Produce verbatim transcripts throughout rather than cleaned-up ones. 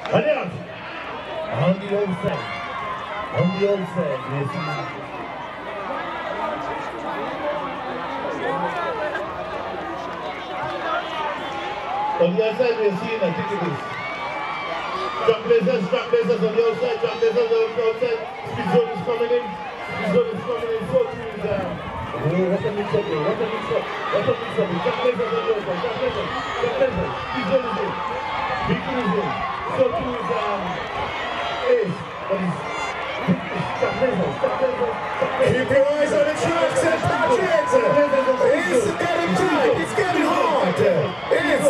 Adios. On the other side. On the other side, yes. On the other side, we are seeing, I think it is. Track blazers, track blazers on the outside, track blazers on the outside. Speed zone is coming in. Speed zone is coming in. So too is um. Oh, what a mix up here. What a mix up. What a mix up. Track blazers on the outside. Track blazers. Track blazers. Speed zone is in. Beacon is in. So too is um. Ace. But it's track blazers. Track blazers. Keep your eyes on the track, Saint Patrick. It's getting tight. It's getting hard. It's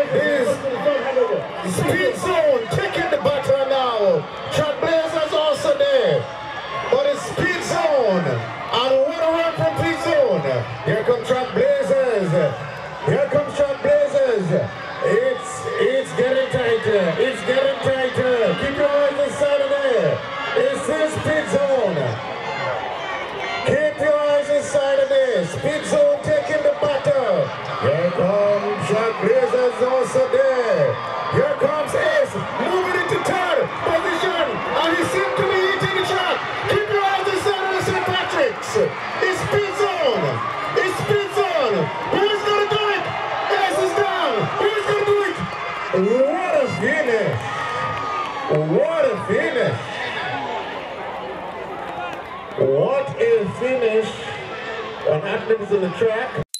it's Speed Zone taking the battle now. Track blazers also there, but it's Speed Zone and what a run from Speed Zone. Here come Track blazers. Here comes Track blazers. It's it's getting tighter. It's getting tighter. Keep your eyes inside of there. It's this Speed Zone. Keep your eyes inside of this. Speed Zone taking the battle. Here comes Track blazers also there. Here comes Ace, moving into third position, and he seems to be eating the track. Keep your eyes inside of the Saint Patrick's. It's Speed Zone. It's Speed Zone. Who's going to do it? Ace is down. Who's going to do it? What a finish. What a finish. What a finish. An athlete is on the track.